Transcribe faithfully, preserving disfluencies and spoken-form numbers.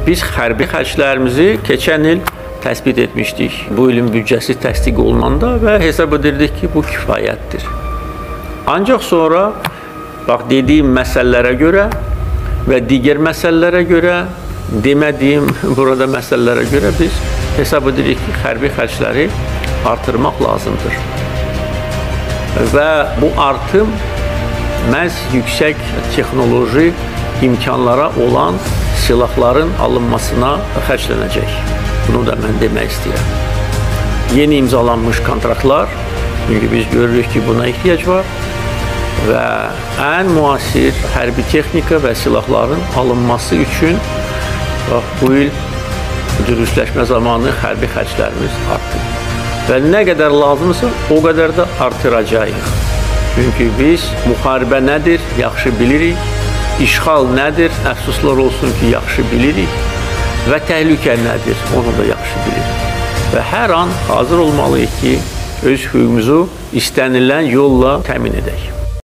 Biz hərbi xərclərimizi keçən il təsbit etmişdik. Bu ilin büdcəsi təsdiq olunanda və hesab edirdik ki, bu kifayətdir. Ancaq sonra, bax, dediyim məsələlərə görə və digər məsələlərə görə, demədiyim burada məsələlərə görə biz hesab edirik ki, hərbi xərcləri artırmaq lazımdır. Və bu artım məhz yüksək texnoloji imkanlara olan silahların alınmasına xərclənəcək. Bunu da mən demək istəyirəm. Yeni imzalanmış kontraktlar, çünki biz görürük ki, buna ehtiyac var və ən müasir hərbi texnika və silahların alınması üçün bu il dürüstləşmə zamanı hərbi xərclərimiz artdı. Və nə qədər lazımsa, o qədər də artıracağıq. Çünki biz müharibə nədir, yaxşı bilirik, işğal nədir, əfsuslar olsun ki, yaxşı bilirik və təhlükə nədir, onu da yaxşı bilirik. Və hər an hazır olmalıyıq ki, öz hüququmuzu istənilən yolla təmin edək.